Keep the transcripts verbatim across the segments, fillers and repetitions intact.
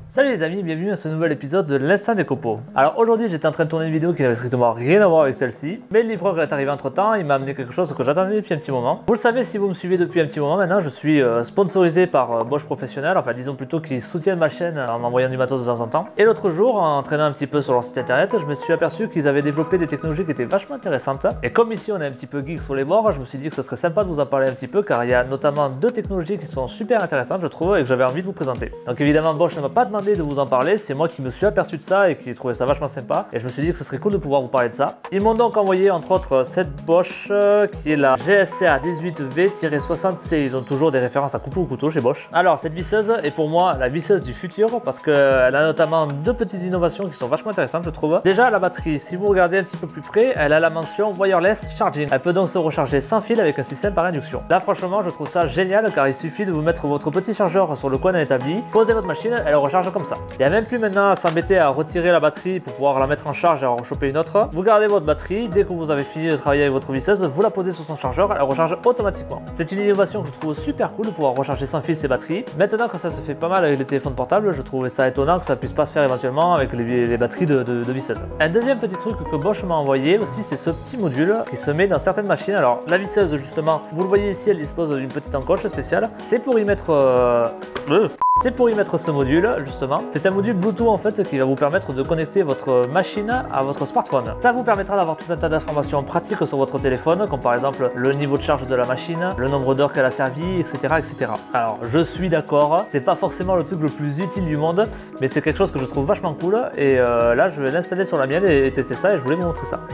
Salut les amis, bienvenue à ce nouvel épisode de l'Instant Décopo. Alors aujourd'hui j'étais en train de tourner une vidéo qui n'avait strictement rien à voir avec celle-ci, mais le livreur est arrivé entre temps, il m'a amené quelque chose que j'attendais depuis un petit moment. Vous le savez si vous me suivez depuis un petit moment maintenant, je suis euh, sponsorisé par euh, Bosch Professionnel, enfin disons plutôt qu'ils soutiennent ma chaîne en m'envoyant du matos de temps en temps. Et l'autre jour, en traînant un petit peu sur leur site internet, je me suis aperçu qu'ils avaient développé des technologies qui étaient vachement intéressantes. Et comme ici on est un petit peu geek sur les bords, je me suis dit que ce serait sympa de vous en parler un petit peu car il y a notamment deux technologies qui sont super intéressantes je trouve et que j'avais envie de vous présenter. Donc évidemment Bosch ne m'a pas demandé de vous en parler, c'est moi qui me suis aperçu de ça et qui trouvais ça vachement sympa et je me suis dit que ce serait cool de pouvoir vous parler de ça. Ils m'ont donc envoyé entre autres cette Bosch euh, qui est la G S R dix-huit V soixante C. Ils ont toujours des références à couteau ou couteau chez Bosch. Alors cette visseuse est pour moi la visseuse du futur parce qu'elle a notamment deux petites innovations qui sont vachement intéressantes je trouve. Déjà la batterie, si vous regardez un petit peu plus près, elle a la mention wireless charging. Elle peut donc se recharger sans fil avec un système par induction. Là franchement je trouve ça génial car il suffit de vous mettre votre petit chargeur sur le coin d'un établi, posez votre machine, elle recharge comme ça. Il n'y a même plus maintenant à s'embêter à retirer la batterie pour pouvoir la mettre en charge et en rechoper une autre. Vous gardez votre batterie, dès que vous avez fini de travailler avec votre visseuse, vous la posez sur son chargeur, elle recharge automatiquement. C'est une innovation que je trouve super cool de pouvoir recharger sans fil ses batteries. Maintenant quand ça se fait pas mal avec les téléphones portables, je trouvais ça étonnant que ça puisse pas se faire éventuellement avec les, les batteries de, de, de visseuse. Un deuxième petit truc que Bosch m'a envoyé aussi, c'est ce petit module qui se met dans certaines machines. Alors la visseuse justement, vous le voyez ici, elle dispose d'une petite encoche spéciale. C'est pour y mettre... Euh... Euh. C'est pour y mettre ce module justement. C'est un module Bluetooth en fait qui va vous permettre de connecter votre machine à votre smartphone. Ça vous permettra d'avoir tout un tas d'informations pratiques sur votre téléphone, comme par exemple le niveau de charge de la machine, le nombre d'heures qu'elle a servi, et cetera, et cetera. Alors je suis d'accord, c'est pas forcément le truc le plus utile du monde, mais c'est quelque chose que je trouve vachement cool et euh, là je vais l'installer sur la mienne et tester ça et je voulais vous montrer ça.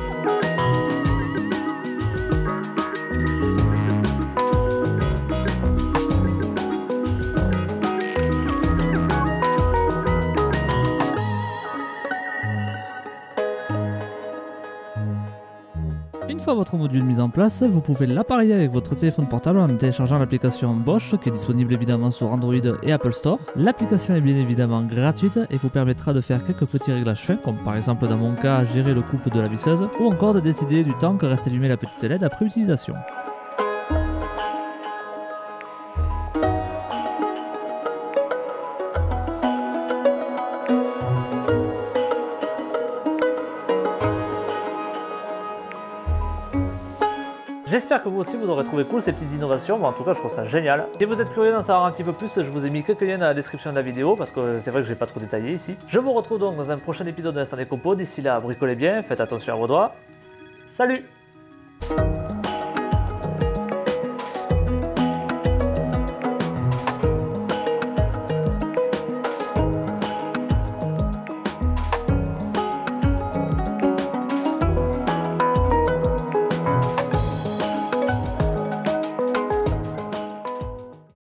Une fois votre module mis en place, vous pouvez l'appareiller avec votre téléphone portable en téléchargeant l'application Bosch qui est disponible évidemment sur Android et Apple Store. L'application est bien évidemment gratuite et vous permettra de faire quelques petits réglages fins comme par exemple dans mon cas gérer le couple de la visseuse ou encore de décider du temps que reste allumée la petite L E D après utilisation. J'espère que vous aussi vous aurez trouvé cool ces petites innovations, bon, en tout cas je trouve ça génial. Si vous êtes curieux d'en savoir un petit peu plus, je vous ai mis quelques liens dans la description de la vidéo parce que c'est vrai que j'ai pas trop détaillé ici. Je vous retrouve donc dans un prochain épisode de l'Instant Décopo, d'ici là bricolez bien, faites attention à vos doigts. Salut!